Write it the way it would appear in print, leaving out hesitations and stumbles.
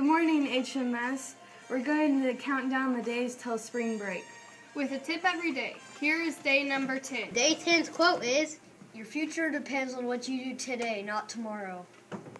morning, HMS. We're going to count down the days till spring break. With a tip every day. Here is day number 10. Day 10's quote is, "Your future depends on what you do today, not tomorrow."